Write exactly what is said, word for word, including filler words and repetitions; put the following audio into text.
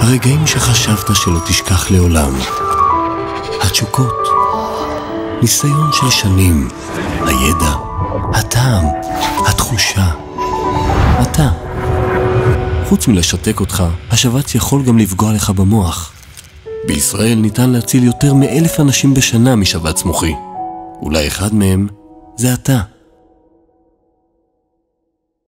הרגעים שחשבת שלא תשכח לעולם. התשוקות, ניסיון של שנים, הידע, הטעם, התחושה. אתה. חוץ מלשתק אותך, השבץ יכול גם לפגוע לך במוח. בישראל ניתן להציל יותר מאלף אנשים בשנה משבץ מוחי. אולי אחד מהם זה אתה.